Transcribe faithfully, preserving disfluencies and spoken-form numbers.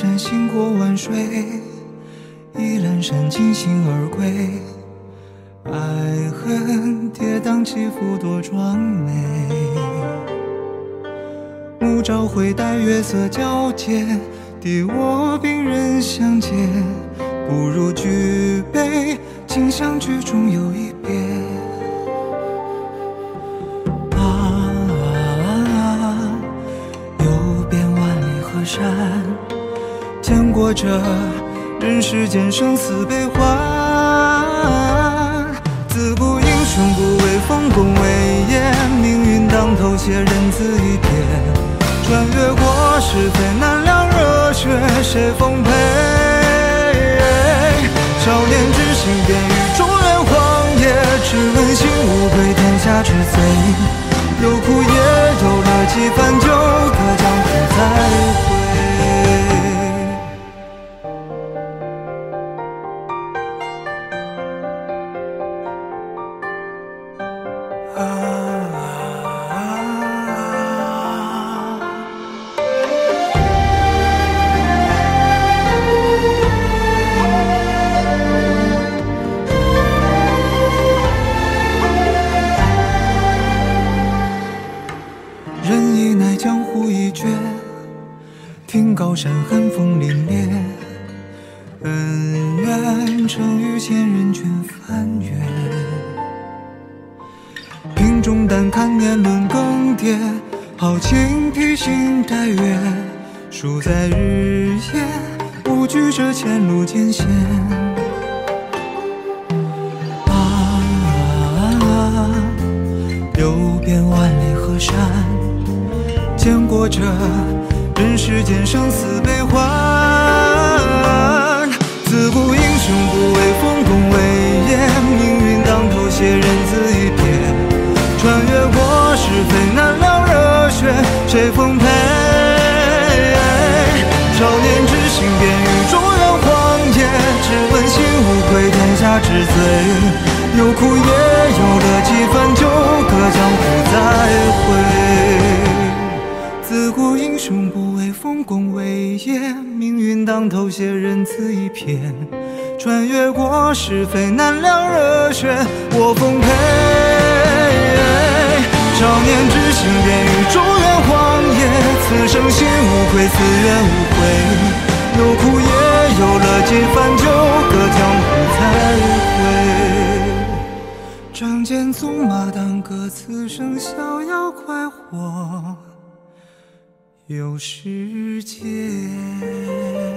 山行过万水，依阑珊尽兴而归。爱恨跌宕起伏多壮美，暮朝会带月色交接，敌我兵刃相见，不如举杯，今相聚终有一别。啊，游遍万里河山，见过这人世间生死悲欢。自古英雄不为丰功伟业，命运当头携人自一别。穿越过是非难料热血，谁奉陪？少年之心便与中原荒野，只问心无愧，天下之最。有苦也有乐，几番酒，隔江湖再会。人已乃江湖一绝，听高山寒风凛冽，恩怨成于千人卷翻阅。瓶中淡看年轮更迭，豪情披星戴月，数载日夜，不惧这前路艰险。啊，游遍万里河山，见过这人世间生死悲欢。自古英雄不为丰功伟业，命运当头携人自一别。穿越过是非难料热血，谁奉陪？少年之心便与中原荒野，只问心无愧，天下之最。有苦也有乐，几番酒，隔江湖再会。自古英雄不为丰功伟业，命运当头携人自一瞥。穿越过是非难料热血，我奉陪。少年之心便与中原荒野，此生心无愧，此愿无悔。有苦也有乐，几番酒，隔江湖再会。仗剑纵马当歌，此生逍遥快活有世界。